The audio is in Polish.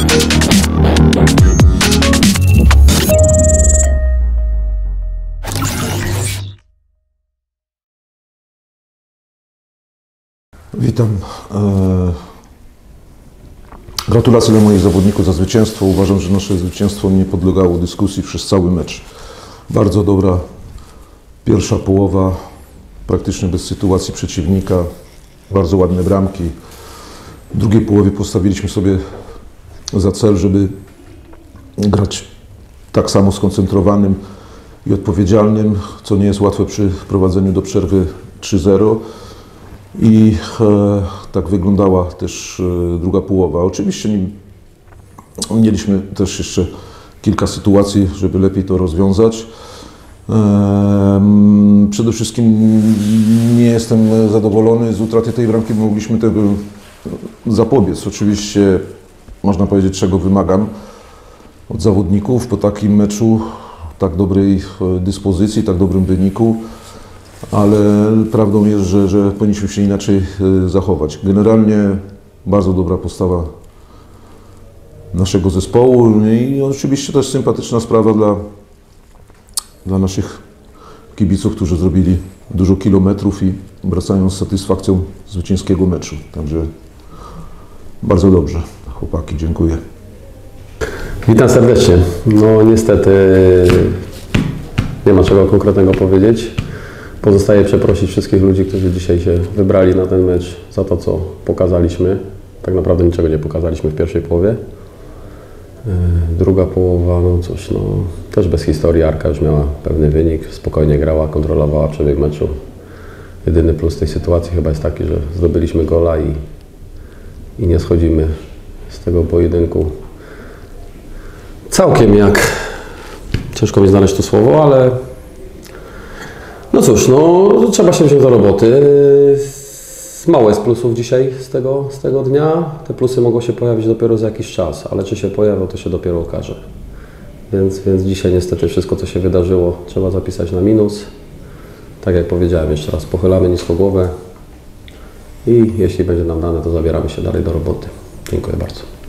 Witam. Gratulacje dla moich zawodników za zwycięstwo. Uważam, że nasze zwycięstwo nie podlegało dyskusji przez cały mecz. Bardzo dobra pierwsza połowa, praktycznie bez sytuacji przeciwnika. Bardzo ładne bramki. W drugiej połowie postawiliśmy sobie za cel, żeby grać tak samo skoncentrowanym i odpowiedzialnym, co nie jest łatwe przy prowadzeniu do przerwy 3-0. I tak wyglądała też druga połowa. Oczywiście mieliśmy też jeszcze kilka sytuacji, żeby lepiej to rozwiązać. Przede wszystkim nie jestem zadowolony z utraty tej bramki, bo mogliśmy tego zapobiec. Oczywiście można powiedzieć, czego wymagam od zawodników po takim meczu, tak dobrej dyspozycji, tak dobrym wyniku. Ale prawdą jest, że powinniśmy się inaczej zachować. Generalnie bardzo dobra postawa naszego zespołu i oczywiście też sympatyczna sprawa dla naszych kibiców, którzy zrobili dużo kilometrów i wracają z satysfakcją zwycięskiego meczu. Także bardzo dobrze. Chłopaki, dziękuję. Witam serdecznie. No niestety nie ma czego konkretnego powiedzieć. Pozostaje przeprosić wszystkich ludzi, którzy dzisiaj się wybrali na ten mecz za to, co pokazaliśmy. Tak naprawdę niczego nie pokazaliśmy w pierwszej połowie. Druga połowa, no cóż, no też bez historii. Arka już miała pewny wynik, spokojnie grała, kontrolowała przebieg meczu. Jedyny plus tej sytuacji chyba jest taki, że zdobyliśmy gola i nie schodzimy z tego pojedynku całkiem jak... Ciężko mi znaleźć to słowo, ale... No cóż, no trzeba się wziąć do roboty. Mało jest plusów dzisiaj z tego dnia. Te plusy mogą się pojawić dopiero za jakiś czas, ale czy się pojawią, to się dopiero okaże. Więc dzisiaj niestety wszystko, co się wydarzyło, trzeba zapisać na minus. Tak jak powiedziałem, jeszcze raz pochylamy nisko głowę i jeśli będzie nam dane, to zabieramy się dalej do roboty. Dziękuję bardzo.